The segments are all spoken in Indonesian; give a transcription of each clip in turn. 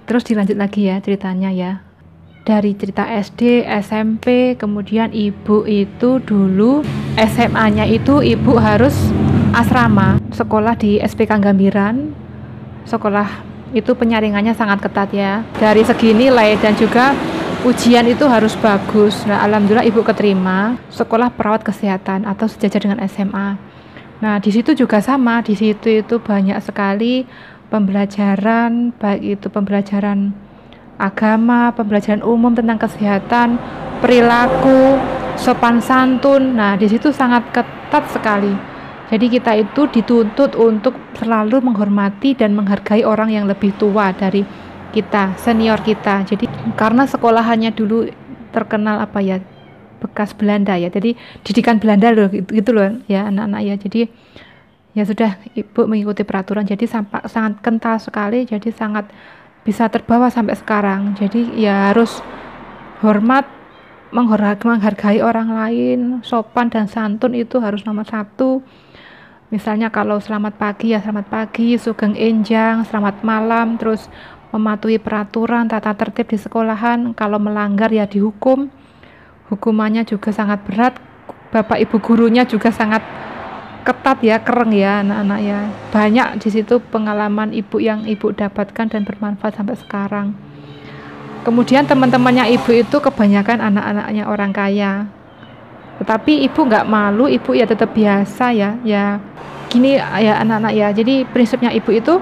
Terus dilanjut lagi ya ceritanya ya. Dari cerita SD, SMP, kemudian ibu itu dulu SMA-nya itu ibu harus asrama, sekolah di SPK Gambiran. Sekolah itu penyaringannya sangat ketat ya. Dari segi nilai dan juga ujian itu harus bagus. Nah, alhamdulillah ibu keterima sekolah perawat kesehatan atau sejajar dengan SMA. Nah, di situ juga sama. Di situ itu banyak sekali pembelajaran, baik itu pembelajaran agama, pembelajaran umum tentang kesehatan, perilaku, sopan santun. Nah, di situ sangat ketat sekali. Jadi kita itu dituntut untuk selalu menghormati dan menghargai orang yang lebih tua dari kita, senior kita. Jadi karena sekolahannya dulu terkenal apa ya, bekas Belanda ya. Jadi didikan Belanda loh gitu loh ya anak-anak ya. Jadi ya sudah ibu mengikuti peraturan. Jadi sangat kental sekali. Jadi sangat bisa terbawa sampai sekarang. Jadi ya harus hormat, menghargai orang lain, sopan dan santun itu harus nomor satu. Misalnya kalau selamat pagi ya selamat pagi, sugeng enjang, selamat malam, terus mematuhi peraturan tata tertib di sekolahan. Kalau melanggar ya dihukum. Hukumannya juga sangat berat. Bapak ibu gurunya juga sangat ketat ya, keren ya anak-anak ya. Banyak di situ pengalaman ibu yang ibu dapatkan dan bermanfaat sampai sekarang. Kemudian teman-temannya ibu itu kebanyakan anak-anaknya orang kaya. Tetapi ibu nggak malu, ibu ya tetap biasa ya. Ya gini ya anak-anak ya. Jadi prinsipnya ibu itu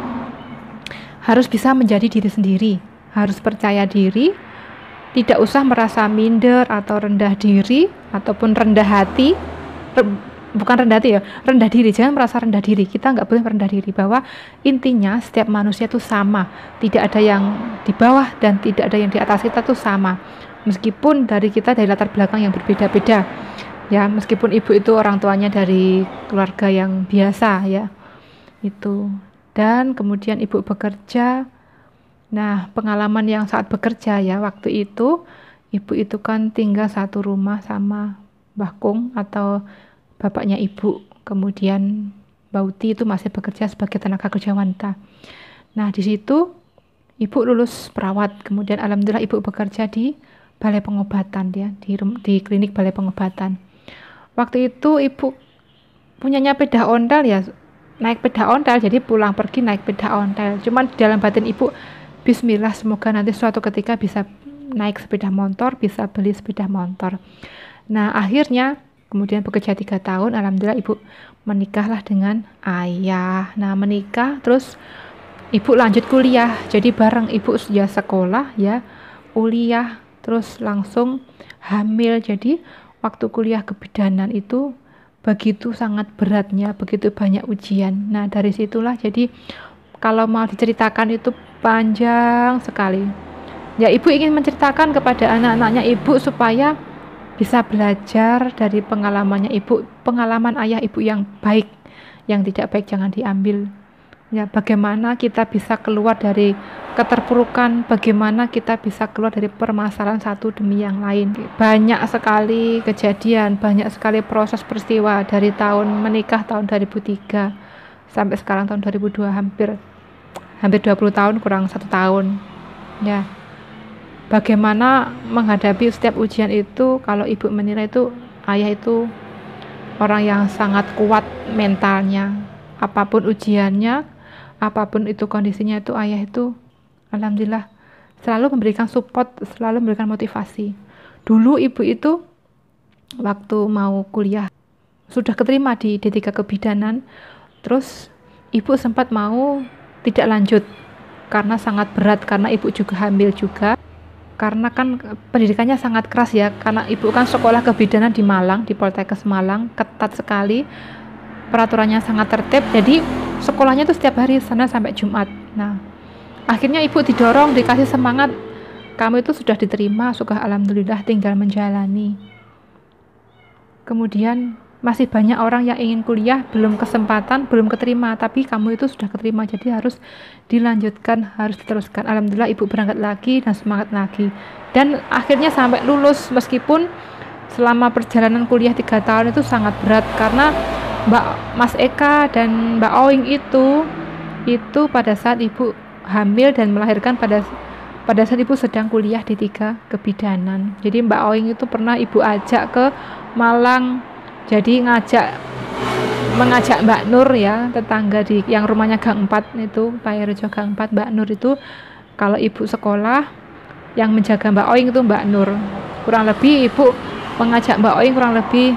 harus bisa menjadi diri sendiri, harus percaya diri, tidak usah merasa minder atau rendah diri ataupun rendah hati. Bukan rendah hati ya, rendah diri. Jangan merasa rendah diri. Kita nggak boleh merendah diri, bahwa intinya setiap manusia itu sama, tidak ada yang di bawah dan tidak ada yang di atas. Kita tuh sama, meskipun dari kita dari latar belakang yang berbeda-beda ya, meskipun ibu itu orang tuanya dari keluarga yang biasa ya itu. Dan kemudian ibu bekerja. Nah, pengalaman yang saat bekerja ya, waktu itu ibu itu kan tinggal satu rumah sama Mbah Kung atau bapaknya ibu. Kemudian Mbak Uti itu masih bekerja sebagai tenaga kerja wanita. Nah, di situ ibu lulus perawat. Kemudian alhamdulillah ibu bekerja di balai pengobatan ya, di klinik balai pengobatan. Waktu itu ibu punyanya sepeda ontel ya, naik sepeda ontel, jadi pulang pergi naik sepeda ontel. Cuman di dalam batin ibu, bismillah semoga nanti suatu ketika bisa naik sepeda motor, bisa beli sepeda motor. Nah, akhirnya kemudian bekerja 3 tahun, alhamdulillah ibu menikahlah dengan ayah. Nah, menikah terus ibu lanjut kuliah. Jadi bareng ibu sudah sekolah ya, kuliah, terus langsung hamil. Jadi waktu kuliah kebidanan itu begitu sangat beratnya, begitu banyak ujian. Nah, dari situlah jadi kalau mau diceritakan itu panjang sekali. Ya, ibu ingin menceritakan kepada anak-anaknya ibu supaya bisa belajar dari pengalamannya ibu, pengalaman ayah ibu yang baik. Yang tidak baik jangan diambil. Ya, bagaimana kita bisa keluar dari keterpurukan, bagaimana kita bisa keluar dari permasalahan satu demi yang lain. Banyak sekali kejadian, banyak sekali proses peristiwa dari tahun menikah tahun 2003 sampai sekarang tahun 2002, hampir 20 tahun kurang 1 tahun. Ya. Bagaimana menghadapi setiap ujian itu, kalau ibu menilai itu ayah itu orang yang sangat kuat mentalnya. Apapun ujiannya, apapun itu kondisinya, itu ayah itu alhamdulillah selalu memberikan support, selalu memberikan motivasi. Dulu ibu itu waktu mau kuliah sudah keterima di D3 Kebidanan, terus ibu sempat mau tidak lanjut karena sangat berat, karena ibu juga hamil juga. Karena kan pendidikannya sangat keras ya, karena ibu kan sekolah kebidanan di Malang, di Poltekkes Malang, ketat sekali, peraturannya sangat tertib. Jadi sekolahnya itu setiap hari, Senin sampai Jumat. Nah, akhirnya ibu didorong, dikasih semangat, kamu itu sudah diterima, sudah alhamdulillah, tinggal menjalani. Kemudian masih banyak orang yang ingin kuliah, belum kesempatan, belum keterima, tapi kamu itu sudah keterima, jadi harus dilanjutkan, harus diteruskan. Alhamdulillah ibu berangkat lagi dan semangat lagi, dan akhirnya sampai lulus, meskipun selama perjalanan kuliah 3 tahun itu sangat berat, karena Mas Eka dan Mbak Oing itu pada saat ibu hamil dan melahirkan pada pada saat ibu sedang kuliah di 3 Kebidanan. Jadi Mbak Oing itu pernah ibu ajak ke Malang, jadi mengajak Mbak Nur ya, tetangga yang rumahnya Gang 4 itu, Payarejo Gang 4, Mbak Nur itu kalau ibu sekolah, yang menjaga Mbak Oing itu Mbak Nur. Kurang lebih ibu mengajak Mbak Oing kurang lebih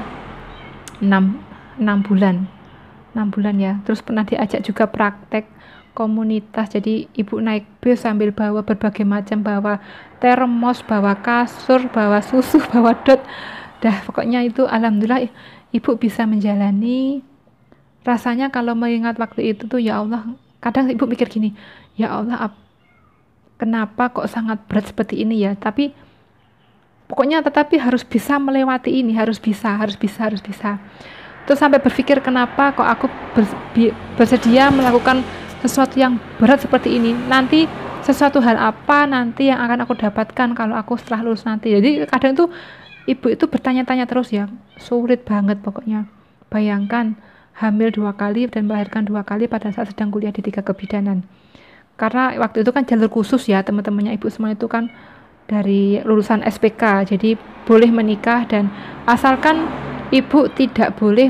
6 bulan. 6 bulan ya. Terus pernah diajak juga praktek komunitas, jadi ibu naik bis sambil bawa berbagai macam, bawa termos, bawa kasur, bawa susu, bawa dot, dah pokoknya itu alhamdulillah ibu bisa menjalani. Rasanya kalau mengingat waktu itu tuh ya Allah, kadang ibu mikir gini, ya Allah kenapa kok sangat berat seperti ini ya, tapi pokoknya tetapi harus bisa melewati ini, harus bisa. Terus sampai berpikir kenapa kok aku bersedia melakukan sesuatu yang berat seperti ini, nanti sesuatu hal apa nanti yang akan aku dapatkan kalau aku setelah lulus nanti. Jadi kadang tuh ibu itu bertanya-tanya terus ya, sulit banget pokoknya. Bayangkan hamil 2 kali dan melahirkan 2 kali pada saat sedang kuliah di 3 Kebidanan. Karena waktu itu kan jalur khusus ya, teman-temannya ibu semua itu kan dari lulusan SPK, jadi boleh menikah dan asalkan ibu tidak boleh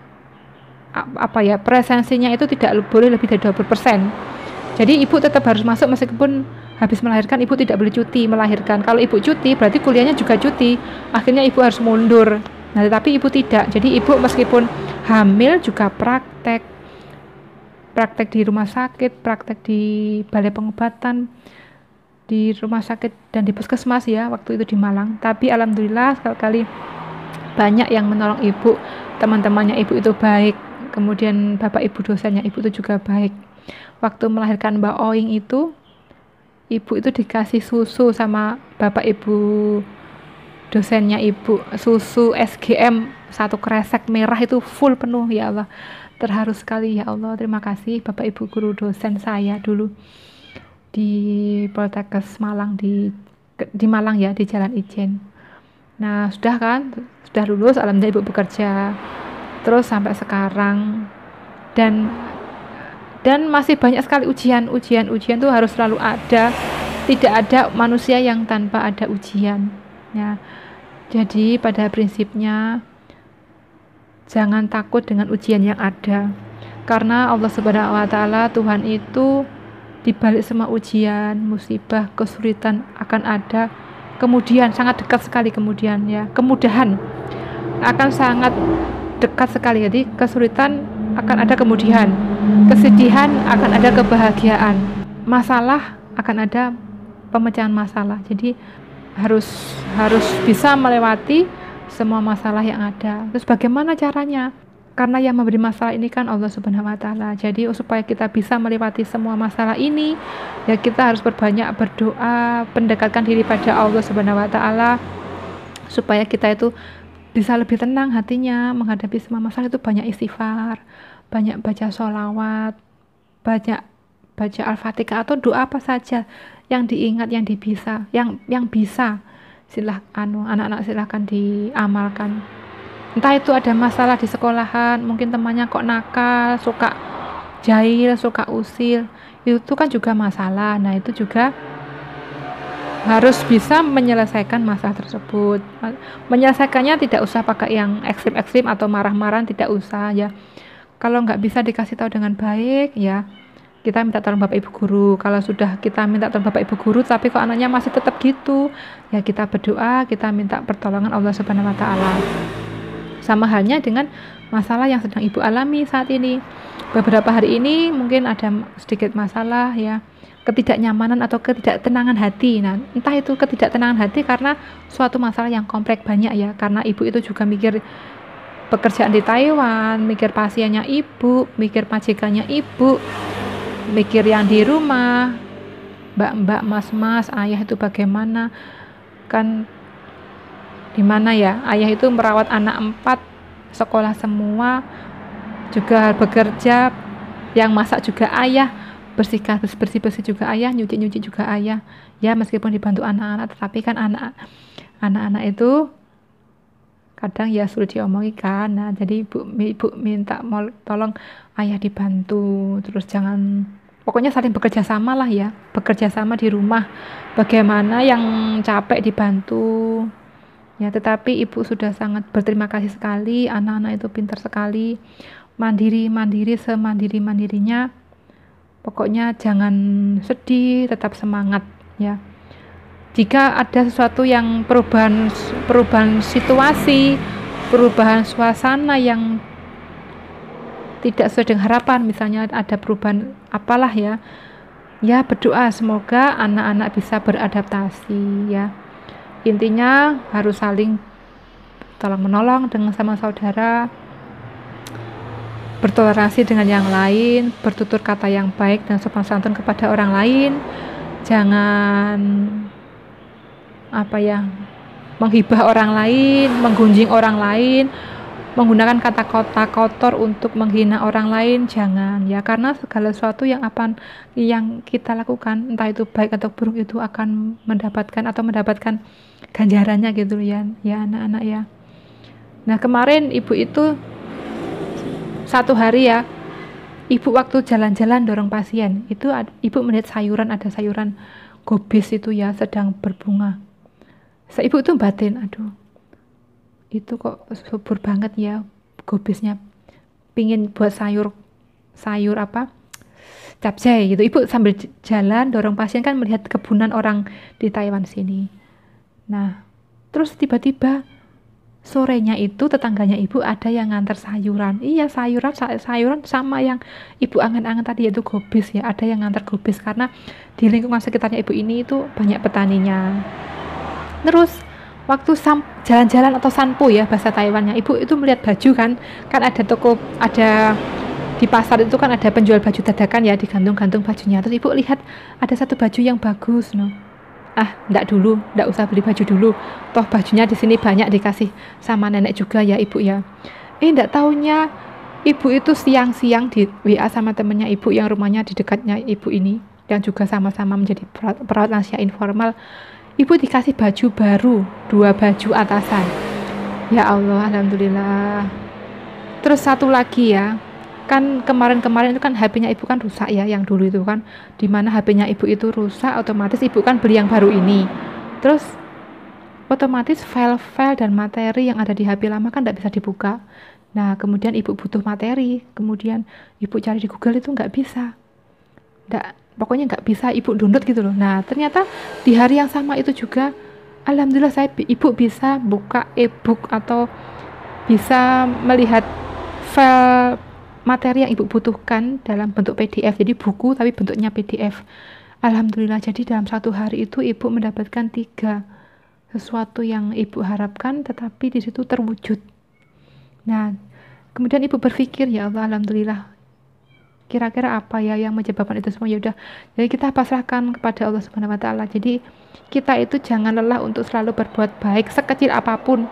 presensinya itu tidak boleh lebih dari 20%. Jadi ibu tetap harus masuk meskipun habis melahirkan ibu tidak boleh cuti melahirkan. Kalau ibu cuti berarti kuliahnya juga cuti, akhirnya ibu harus mundur. Nah tetapi ibu tidak, jadi ibu meskipun hamil juga praktek di rumah sakit, praktek di balai pengobatan, di rumah sakit dan di puskesmas ya waktu itu di Malang. Tapi alhamdulillah sekali banyak yang menolong ibu, teman-temannya ibu itu baik, kemudian bapak ibu dosennya ibu itu juga baik. Waktu melahirkan Mbak Oing itu, ibu itu dikasih susu sama bapak ibu dosennya ibu, susu SGM 1 kresek merah itu full penuh. Ya Allah, terharu sekali. Ya Allah, terima kasih bapak ibu guru dosen saya dulu di Poltekkes Malang, di Malang ya, di Jalan Ijen. Nah sudah lulus, alhamdulillah ibu bekerja terus sampai sekarang, dan masih banyak sekali ujian tuh harus selalu ada, tidak ada manusia yang tanpa ada ujian ya. Jadi pada prinsipnya jangan takut dengan ujian yang ada, karena Allah Subhanahu wa Ta'ala, Tuhan itu di balik semua ujian, musibah, kesulitan akan ada kemudian, sangat dekat sekali kemudian ya, kemudahan akan sangat dekat sekali. Jadi kesulitan akan ada kemudian, kesedihan akan ada kebahagiaan, masalah akan ada pemecahan masalah. Jadi harus bisa melewati semua masalah yang ada. Terus bagaimana caranya? Karena yang memberi masalah ini kan Allah Subhanahu wa Ta'ala. Jadi supaya kita bisa melewati semua masalah ini, ya kita harus berbanyak berdoa, mendekatkan diri pada Allah Subhanahu wa Ta'ala, supaya kita itu bisa lebih tenang hatinya menghadapi semua masalah. Itu banyak istighfar, banyak baca sholawat, banyak baca Al-Fatihah atau doa apa saja yang diingat, yang bisa. Anak-anak silahkan diamalkan. Entah itu ada masalah di sekolahan, mungkin temannya kok nakal, suka jahil, suka usil, itu kan juga masalah. Nah itu juga harus bisa menyelesaikan masalah tersebut. Menyelesaikannya tidak usah pakai yang ekstrim-ekstrim atau marah-marah, tidak usah ya. Kalau nggak bisa dikasih tahu dengan baik ya, kita minta tolong bapak ibu guru. Kalau sudah kita minta tolong bapak ibu guru tapi kok anaknya masih tetap gitu, ya kita berdoa, kita minta pertolongan Allah Subhanahu wa Ta'ala. Sama halnya dengan masalah yang sedang ibu alami saat ini. Beberapa hari ini mungkin ada sedikit masalah ya, ketidaknyamanan atau ketidaktenangan hati. Nah entah itu ketidaktenangan hati karena suatu masalah yang kompleks banyak ya, karena ibu itu juga mikir pekerjaan di Taiwan, mikir pasiennya ibu, mikir majikannya ibu, mikir yang di rumah, mbak-mbak, mas-mas, ayah itu bagaimana, kan dimana ya, ayah itu merawat anak 4, sekolah semua, juga bekerja, yang masak juga ayah, bersih-bersih juga ayah, nyuci juga ayah ya, meskipun dibantu anak-anak, tetapi kan anak-anak itu kadang ya sulit diomongi kan. Nah jadi ibu minta tolong ayah dibantu, terus jangan pokoknya saling bekerja sama lah ya, bekerja sama di rumah, bagaimana yang capek dibantu ya. Tetapi ibu sudah sangat berterima kasih sekali, anak-anak itu pintar sekali, mandiri semandiri-mandirinya. Pokoknya jangan sedih, tetap semangat ya. Jika ada sesuatu yang perubahan situasi, perubahan suasana yang tidak sesuai dengan harapan, misalnya ada perubahan apalah ya, ya berdoa semoga anak-anak bisa beradaptasi ya. Intinya harus saling tolong menolong dengan sama saudara, bertoleransi dengan yang lain, bertutur kata yang baik dan sopan santun kepada orang lain, jangan menghibah orang lain, menggunjing orang lain, menggunakan kata-kata kotor untuk menghina orang lain, jangan ya, karena segala sesuatu yang kita lakukan, entah itu baik atau buruk, itu akan mendapatkan ganjarannya gitu ya anak-anak ya. Nah, kemarin ibu itu satu hari ya, ibu waktu jalan-jalan dorong pasien itu, ibu melihat ada sayuran gobis itu ya sedang berbunga. Ibu itu batin, aduh itu kok subur banget ya gobisnya, pingin buat sayur capcay gitu. Ibu sambil jalan dorong pasien kan melihat kebunan orang di Taiwan sini. Nah terus tiba-tiba sorenya itu tetangganya ibu ada yang ngantar sayuran. Iya, sayuran sama yang ibu angen-angen tadi, yaitu gobis ya. Ada yang ngantar gobis karena di lingkungan sekitarnya ibu ini itu banyak petaninya. Terus waktu jalan-jalan atau sanpo ya bahasa Taiwannya, ibu itu melihat baju kan ada toko, ada di pasar itu kan ada penjual baju dadakan ya, digantung-gantung bajunya. Terus ibu lihat ada satu baju yang bagus, enggak usah beli baju dulu, toh bajunya di sini banyak, dikasih sama nenek juga ya ibu ya. Enggak taunya ibu itu siang-siang di WA sama temennya ibu yang rumahnya di dekatnya ibu ini, yang juga sama-sama menjadi perawat lansia informal. Ibu dikasih baju baru, 2 baju atasan. Ya Allah, alhamdulillah. Terus satu lagi ya, kan kemarin itu kan HP-nya ibu kan rusak ya, yang dulu itu kan, dimana HP-nya ibu itu rusak, otomatis ibu kan beli yang baru ini. Terus otomatis file-file dan materi yang ada di HP lama kan tidak bisa dibuka. Nah kemudian ibu butuh materi, kemudian ibu cari di Google itu nggak bisa, pokoknya nggak bisa ibu download gitu loh. Nah ternyata di hari yang sama itu juga, alhamdulillah ibu bisa buka e-book atau bisa melihat file materi yang ibu butuhkan dalam bentuk PDF, jadi buku tapi bentuknya PDF. Alhamdulillah, jadi dalam satu hari itu ibu mendapatkan 3 sesuatu yang ibu harapkan, tetapi di situ terwujud. Nah kemudian ibu berpikir, ya Allah, alhamdulillah, kira-kira apa ya yang menyebabkan itu semua. Ya udah, jadi kita pasrahkan kepada Allah Subhanahu wa taala. Jadi kita itu jangan lelah untuk selalu berbuat baik sekecil apapun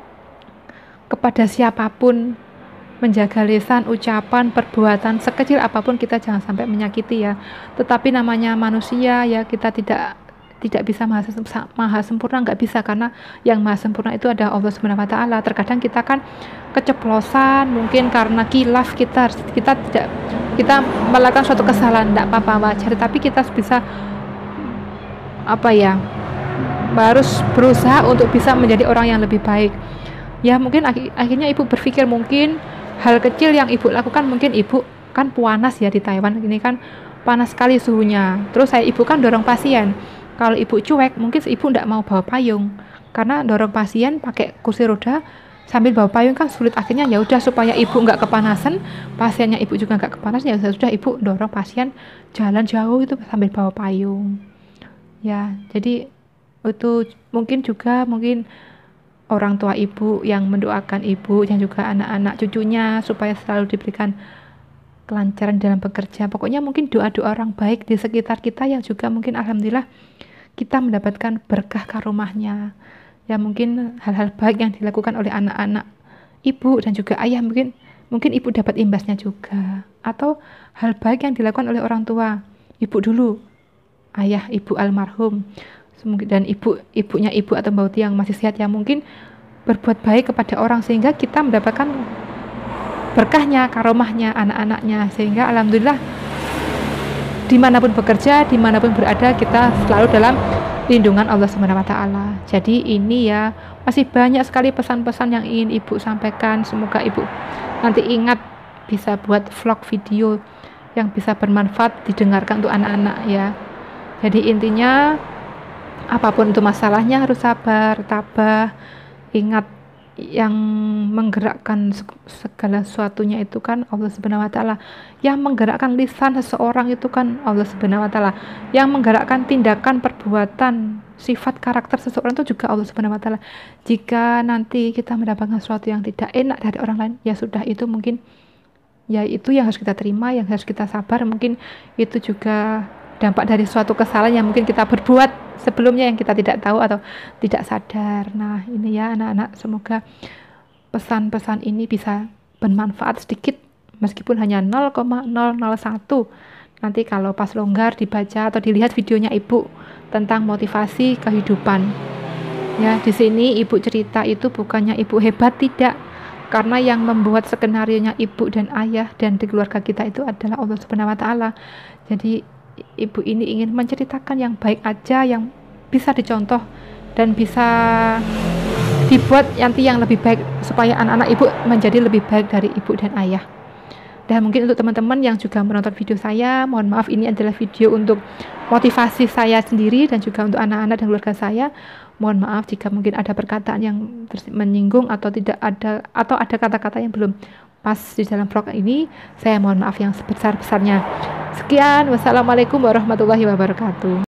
kepada siapapun, menjaga lisan, ucapan, perbuatan sekecil apapun, kita jangan sampai menyakiti ya. Tetapi namanya manusia ya, kita tidak bisa maha sempurna, nggak bisa, karena yang maha sempurna itu ada Allah Subhanahu wa taala. Terkadang kita kan keceplosan, mungkin karena kilaf kita melakukan suatu kesalahan, tidak apa-apa, wajar, tapi kita bisa harus berusaha untuk bisa menjadi orang yang lebih baik ya. Mungkin akhirnya ibu berpikir, mungkin hal kecil yang ibu lakukan, mungkin ibu kan panas ya di Taiwan ini kan panas sekali suhunya. Terus ibu kan dorong pasien, kalau ibu cuek mungkin ibu tidak mau bawa payung, karena dorong pasien pakai kursi roda sambil bawa payung kan sulit. Akhirnya ya udah, supaya ibu nggak kepanasan, pasiennya ibu juga nggak kepanasan, ya sudah ibu dorong pasien jalan jauh itu sambil bawa payung ya. Jadi itu mungkin orang tua ibu yang mendoakan ibu dan juga anak-anak cucunya supaya selalu diberikan kelancaran dalam bekerja. Pokoknya mungkin doa-doa orang baik di sekitar kita yang juga mungkin alhamdulillah kita mendapatkan berkah karomahnya ya. Mungkin hal-hal baik yang dilakukan oleh anak-anak ibu dan juga ayah, mungkin ibu dapat imbasnya juga. Atau hal baik yang dilakukan oleh orang tua ibu dulu, ayah ibu almarhum, dan ibunya ibu atau mbak Uti yang masih sehat, yang mungkin berbuat baik kepada orang sehingga kita mendapatkan berkahnya, karomahnya, anak-anaknya, sehingga alhamdulillah dimanapun bekerja, dimanapun berada, kita selalu dalam lindungan Allah Subhanahu wa Ta'ala. Jadi ini ya, masih banyak sekali pesan-pesan yang ingin Ibu sampaikan. Semoga Ibu nanti ingat bisa buat vlog video yang bisa bermanfaat didengarkan untuk anak-anak ya. Jadi intinya apapun itu masalahnya harus sabar, tabah. Ingat yang menggerakkan segala sesuatunya itu kan Allah Subhanahu wa Ta'ala. Yang menggerakkan lisan seseorang itu kan Allah Subhanahu wa Ta'ala. Yang menggerakkan tindakan, perbuatan, sifat, karakter seseorang itu juga Allah Subhanahu wa Ta'ala. Jika nanti kita mendapatkan sesuatu yang tidak enak dari orang lain, ya sudah, itu mungkin ya itu yang harus kita terima, yang harus kita sabar. Mungkin itu juga dampak dari suatu kesalahan yang mungkin kita berbuat sebelumnya yang kita tidak tahu atau tidak sadar. Nah ini ya anak-anak, semoga pesan-pesan ini bisa bermanfaat sedikit meskipun hanya 0,001. Nanti kalau pas longgar dibaca atau dilihat videonya Ibu tentang motivasi kehidupan ya. Di sini Ibu cerita itu bukannya Ibu hebat, tidak, karena yang membuat skenarionya Ibu dan ayah dan di keluarga kita itu adalah Allah Subhanahu wa Ta'ala. Jadi Ibu ini ingin menceritakan yang baik aja, yang bisa dicontoh dan bisa dibuat nanti yang lebih baik supaya anak-anak Ibu menjadi lebih baik dari Ibu dan ayah. Dan mungkin untuk teman-teman yang juga menonton video saya, mohon maaf, ini adalah video untuk motivasi saya sendiri dan juga untuk anak-anak dan keluarga saya. Mohon maaf jika mungkin ada perkataan yang menyinggung atau tidak ada, atau ada kata-kata yang belum pas di dalam vlog ini. Saya mohon maaf yang sebesar-besarnya. Sekian, wassalamualaikum warahmatullahi wabarakatuh.